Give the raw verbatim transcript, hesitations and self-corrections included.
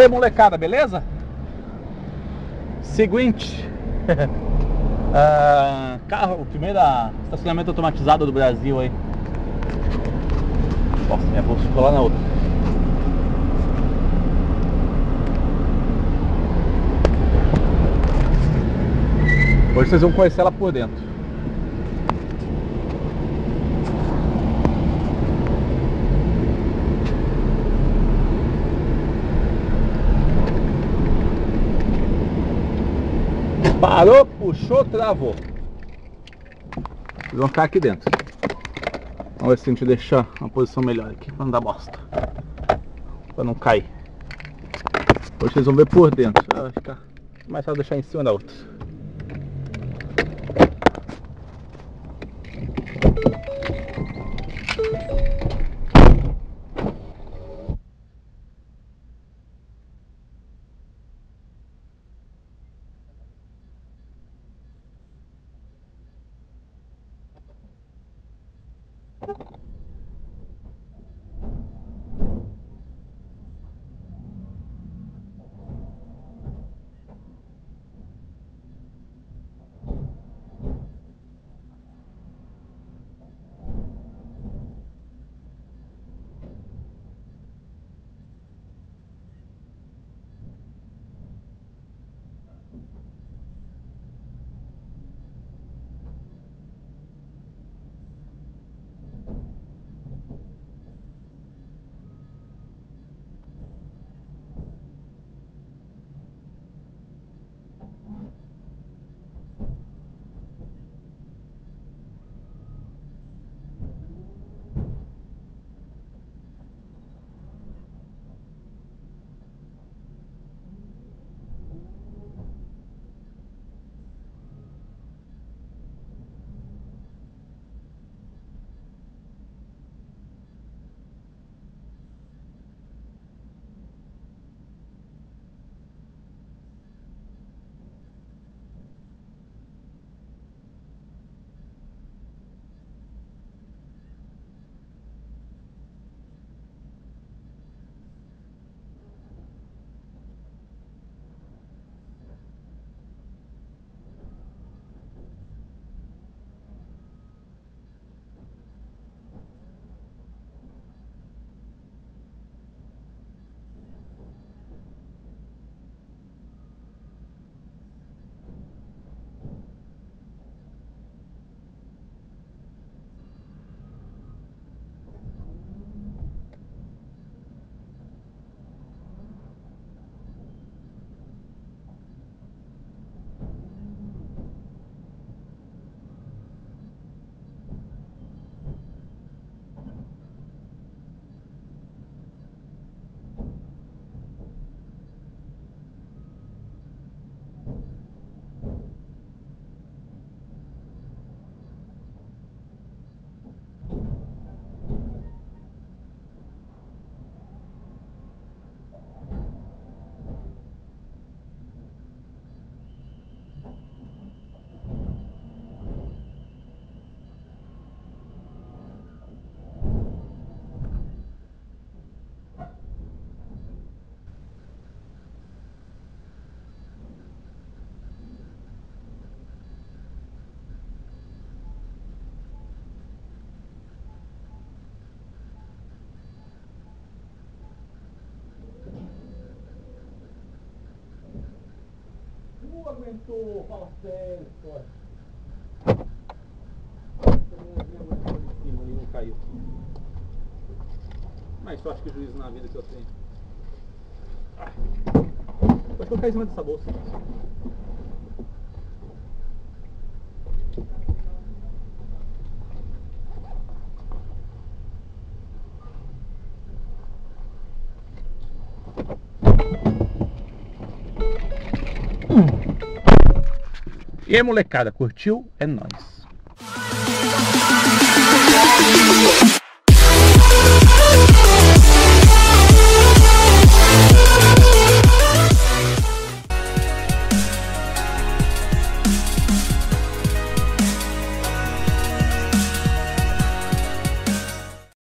daí, molecada, beleza? Seguinte. uh, Carro, o primeiro estacionamento automatizado do Brasil aí. Nossa, minha bolsa ficou lá na outra. Hoje vocês vão conhecer ela por dentro. Parou, puxou, travou. Vocês vão ficar aqui dentro. Vamos ver se a gente deixar uma posição melhor aqui, pra não dar bosta, pra não cair. Hoje vocês vão ver por dentro. Vai ficar mais fácil deixar em cima da outra. Não aguentou, fala sério, pô. Não caiu. Mais sorte que o juízo na vida que eu tenho. Ah. Pode colocar em cima dessa bolsa. E aí, molecada, curtiu? É nóis.